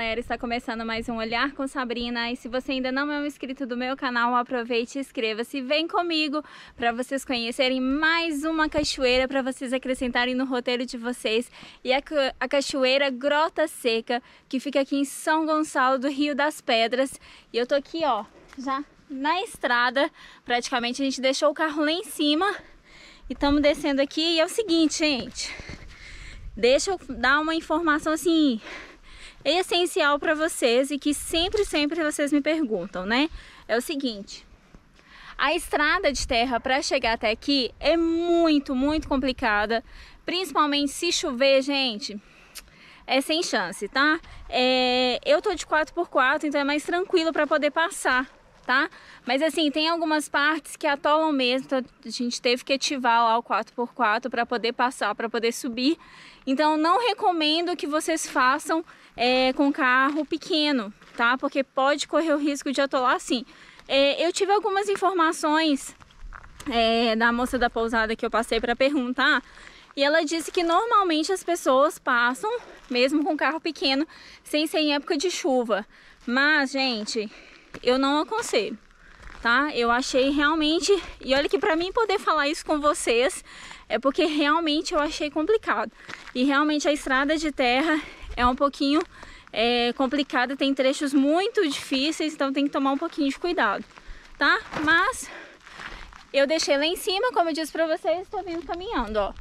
galera, está começando mais um Olhar com Sabrina. E se você ainda não é um inscrito do meu canal, aproveite e inscreva-se. Vem comigo para vocês conhecerem mais uma cachoeira, para vocês acrescentarem no roteiro de vocês. E a cachoeira Grota Seca, que fica aqui em São Gonçalo do Rio das Pedras. E eu tô aqui, ó, já na estrada, praticamente a gente deixou o carro lá em cima e estamos descendo aqui. E é o seguinte, gente, deixa eu dar uma informação assim essencial para vocês e que sempre vocês me perguntam, né? É o seguinte: a estrada de terra para chegar até aqui é muito complicada, principalmente se chover, gente, é sem chance, tá? Eu tô de 4x4, então é mais tranquilo para poder passar, tá? Mas assim, tem algumas partes que atolam mesmo, então a gente teve que ativar lá o 4x4 para poder passar, para poder subir. Então não recomendo que vocês façam com carro pequeno, tá? Porque pode correr o risco de atolar sim. Eu tive algumas informações da moça da pousada que eu passei para perguntar, e ela disse que normalmente as pessoas passam mesmo com carro pequeno, sem ser em época de chuva. Mas, gente, eu não aconselho, tá? Eu achei realmente, e olha que para mim poder falar isso com vocês é porque realmente eu achei complicado. E realmente a estrada de terra é um pouquinho complicada, tem trechos muito difíceis, então tem que tomar um pouquinho de cuidado, tá? Mas eu deixei lá em cima, como eu disse pra vocês, estou vindo caminhando, ó.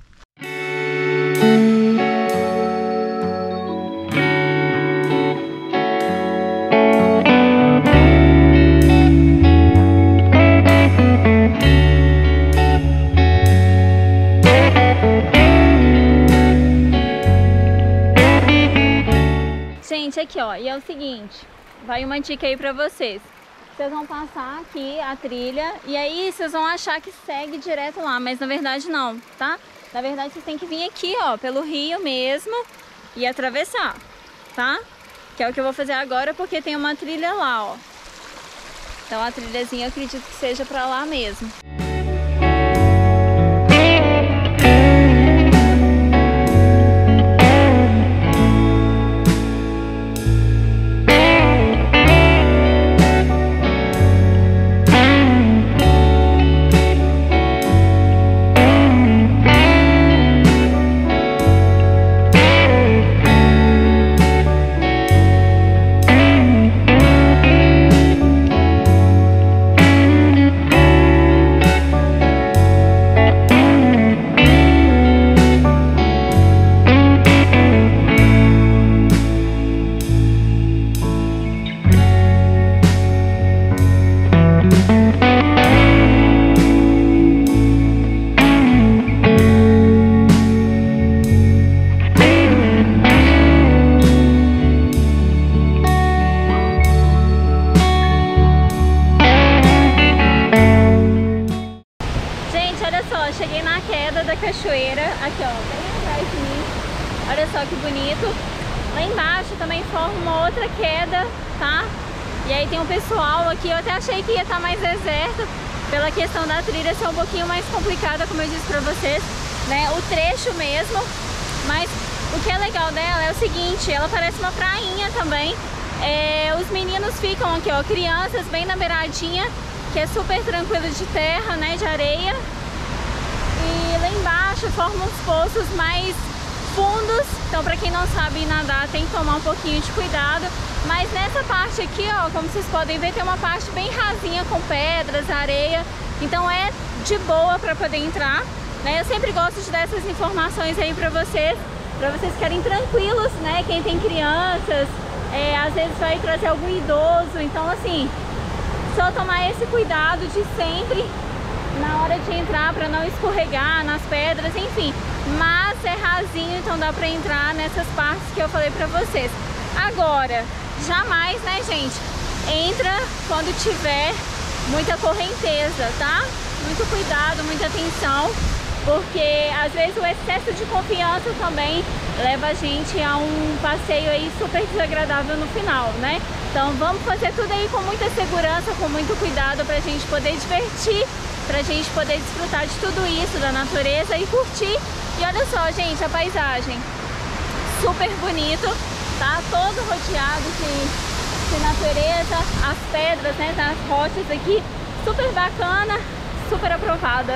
Gente, aqui ó, e é o seguinte, vai uma dica aí pra vocês. Vocês vão passar aqui a trilha e aí vocês vão achar que segue direto lá, mas na verdade não, tá? Na verdade vocês têm que vir aqui ó, pelo rio mesmo e atravessar, tá? Que é o que eu vou fazer agora, porque tem uma trilha lá, ó. Então a trilhazinha eu acredito que seja pra lá mesmo. Cheguei na queda da cachoeira, aqui ó, bem atrás de mim, olha só que bonito. Lá embaixo também forma uma outra queda, tá? E aí tem um pessoal aqui, eu até achei que ia estar mais deserto, pela questão da trilha ser um pouquinho mais complicada, como eu disse pra vocês, né? O trecho mesmo, mas o que é legal dela é o seguinte, ela parece uma prainha também. Os meninos ficam aqui ó, crianças bem na beiradinha, que é super tranquilo de terra, né, de areia. E lá embaixo formam uns poços mais fundos, então para quem não sabe nadar tem que tomar um pouquinho de cuidado. Mas nessa parte aqui, ó, como vocês podem ver, tem uma parte bem rasinha com pedras, areia, então é de boa para poder entrar, né? Eu sempre gosto de dar essas informações aí para vocês ficarem tranquilos, né? Quem tem crianças, às vezes vai trazer algum idoso, então assim, só tomar esse cuidado de sempre na hora de entrar para não escorregar nas pedras, enfim. Mas é rasinho, então dá para entrar nessas partes que eu falei para vocês. Agora, jamais, né, gente, entra quando tiver muita correnteza, tá? Muito cuidado, muita atenção, porque às vezes o excesso de confiança também leva a gente a um passeio aí super desagradável no final, né? Então vamos fazer tudo aí com muita segurança, com muito cuidado, pra gente poder divertir, pra gente poder desfrutar de tudo isso, da natureza e curtir. E olha só, gente, a paisagem super bonito. tá todo rodeado de natureza, as pedras, né, das rochas aqui, super bacana, super aprovada.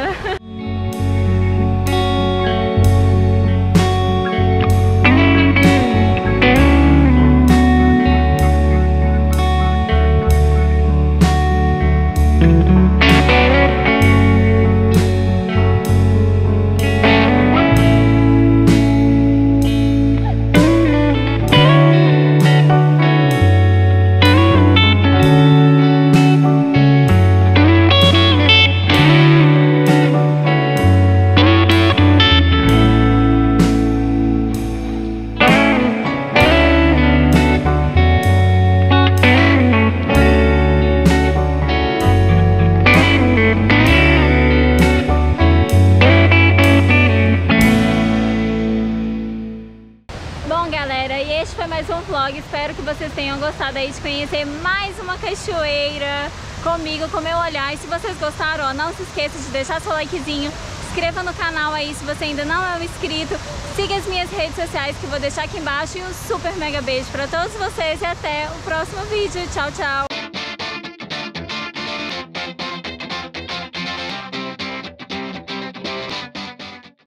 Bom, galera, e este foi mais um vlog. Espero que vocês tenham gostado aí de conhecer mais uma cachoeira comigo, com meu olhar. E se vocês gostaram, ó, não se esqueça de deixar seu likezinho, se inscreva no canal aí se você ainda não é um inscrito, siga as minhas redes sociais que eu vou deixar aqui embaixo, e um super mega beijo pra todos vocês e até o próximo vídeo. Tchau, tchau!